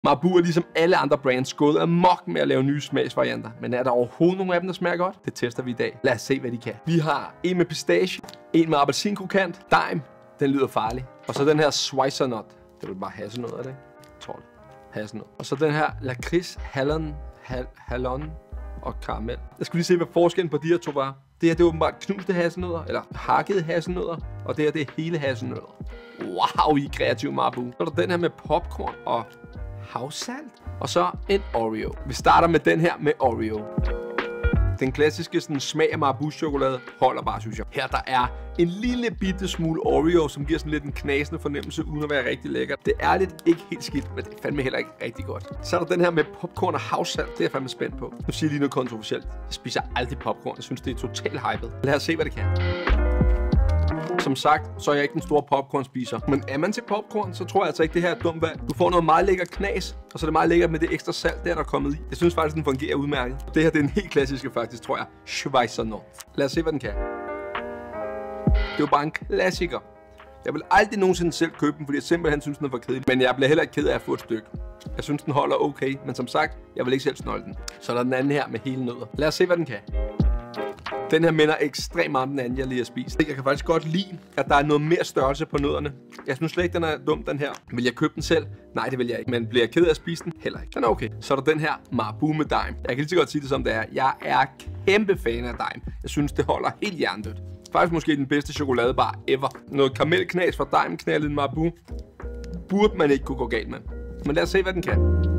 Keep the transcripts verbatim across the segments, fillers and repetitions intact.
Marabou er ligesom alle andre brands gået amok med at lave nye smagsvarianter. Men er der overhovedet nogen af dem, der smager godt? Det tester vi i dag. Lad os se, hvad de kan. Vi har en med pistache, en med appelsinkrokant, dime, den lyder farlig. Og så den her Schweizernut. Det vil bare hasselnød, er det ikke? tolv. Hasselnød. Og så den her lakrids, hallon, hal, hallon og karamel. Jeg skal lige se, hvad forskellen på de her to var. Det her, det er åbenbart knuste hasselnødder, eller hakkede hasselnødder. Og det her, det er hele hasselnødder. Wow, I er kreativ, Marabou. Så er der den her med popcorn og havsalt. Og så en Oreo. Vi starter med den her med Oreo. Den klassiske sådan, smag af Marabou-chokolade holder bare, synes jeg. Her der er en lille bitte smule Oreo, som giver sådan lidt en knasende fornemmelse, uden at være rigtig lækker. Det er lidt ikke helt skidt, men det er fandme heller ikke rigtig godt. Så er der den her med popcorn og havsalt. Det er jeg fandme spændt på. Nu siger jeg lige noget kontroversielt. Jeg spiser aldrig popcorn. Jeg synes, det er totalt hypet. Lad os se, hvad det kan. Som sagt, så er jeg ikke den store popcorn-spiser. Men er man til popcorn, så tror jeg altså ikke, det her er et dumt valg. Du får noget meget lækker knas, og så er det meget lækkert med det ekstra salt, der, der er kommet i. Jeg synes faktisk, den fungerer udmærket. Det her det er en helt klassiske faktisk, tror jeg. Schweizernut. Lad os se, hvad den kan. Det er jo bare en klassiker. Jeg vil aldrig nogensinde selv købe den, fordi jeg simpelthen synes, den er for kedelig. Men jeg bliver heller ikke ked af at få et stykke. Jeg synes, den holder okay, men som sagt, jeg vil ikke selv snolde den. Så er der den anden her med hele nødder. Lad os se, hvad den kan. Den her minder ekstremt meget om den anden, jeg lige har spist. Jeg kan faktisk godt lide, at der er noget mere størrelse på nødderne. Jeg synes slet ikke, den er dum, den her. Vil jeg købe den selv? Nej, det vil jeg ikke. Men bliver jeg ked af at spise den? Heller ikke. Den er okay. Så er der den her Marabou med dime. Jeg kan lige så godt sige det, som det er. Jeg er kæmpe fan af dime. Jeg synes, det holder helt hjernedødt. Faktisk måske den bedste chokoladebar ever. Noget karamelknas fra dime knaldet en Marabou. Burde man ikke kunne gå galt med. Men lad os se, hvad den kan.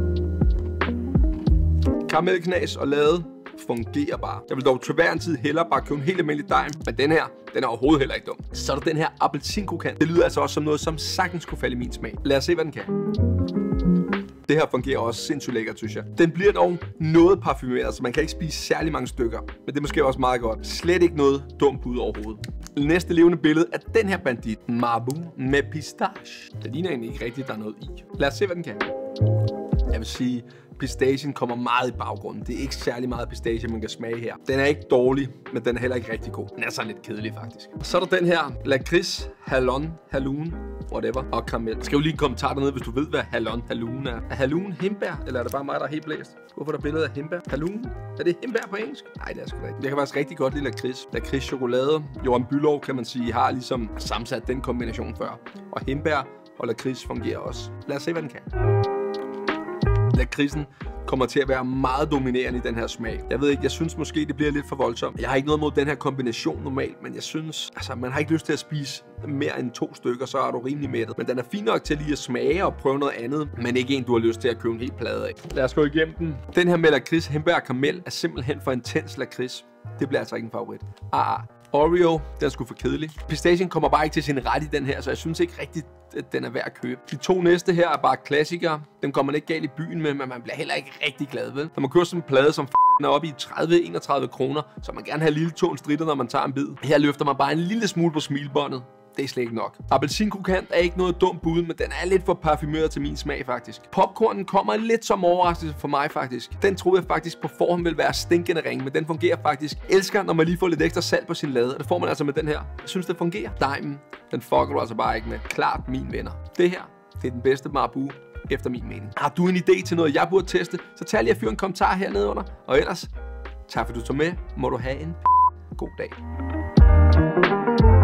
Karamelknas og lade fungerer bare. Jeg vil dog til hver en tid hellere bare købe en helt almindelig dime, men den her, den er overhovedet heller ikke dum. Så er der den her appelsinkrokant. Det lyder altså også som noget, som sagtens kunne falde i min smag. Lad os se, hvad den kan. Det her fungerer også sindssygt lækkert, synes jeg. Den bliver dog noget parfumeret, så man kan ikke spise særlig mange stykker. Men det er måske også meget godt. Slet ikke noget dumt bud overhovedet. Næste levende billede er den her bandit. Marabou med pistache. Det ligner egentlig ikke rigtigt, der er noget i. Lad os se, hvad den kan. Jeg vil sige, pistachien kommer meget i baggrunden. Det er ikke særlig meget pistache, man kan smage her. Den er ikke dårlig, men den er heller ikke rigtig god. Den er så lidt kedelig, faktisk. Så er der den her lakrids, hallon, halloun, whatever, og karamel. Skriv lige en kommentar dernede, hvis du ved, hvad hallon, halloun er. Er halloun hindbær, eller er det bare mig, der er helt blæst? Hvorfor er der billede af hindbær? Halloun? Er det hindbær på engelsk? Nej, det er sgu da ikke. Jeg kan faktisk rigtig godt lide lakrids. Lakrids chokolade. Johan Bülow, kan man sige, har ligesom sammensat den kombination før. Og hindbær og lakrids fungerer også. Lad os se, hvad den kan. Lakridsen kommer til at være meget dominerende i den her smag. Jeg ved ikke, jeg synes måske, det bliver lidt for voldsomt. Jeg har ikke noget mod den her kombination normalt, men jeg synes, altså man har ikke lyst til at spise mere end to stykker, så er du rimelig mættet. Men den er fin nok til lige at smage og prøve noget andet, men ikke en, du har lyst til at købe en helt plade af. Lad os gå igennem den. Den her med lakrids, hindbær og karamel er simpelthen for intens lakrids. Det bliver altså ikke en favorit. Ah, Oreo, den er sgu for kedelig. Pistachien kommer bare ikke til sin ret i den her, så jeg synes ikke rigtigt, at den er værd at købe. De to næste her er bare klassikere. Dem kommer man ikke galt i byen med, men man bliver heller ikke rigtig glad ved. Når man kører sådan en plade, som er oppe i tredive til enogtredive kroner, så man gerne have lille tåen stritter, når man tager en bid. Her løfter man bare en lille smule på smilebåndet. Det er slet ikke nok. Appelsinkrokant er ikke noget dumt bud, men den er lidt for parfumeret til min smag faktisk. Popcornen kommer lidt som overraskelse for mig faktisk. Den troede jeg faktisk på forhånd ville være stinkende ring, men den fungerer faktisk. Elsker, når man lige får lidt ekstra salt på sin lade, og det får man altså med den her. Jeg synes, det fungerer. Dimen, den fucker du altså bare ikke med. Klart min venner. Det her, det er den bedste Marabou efter min mening. Har du en idé til noget, jeg burde teste, så tag lige at fyre en kommentar hernede under. Og ellers, tak fordi du tog med. Må du have en god dag.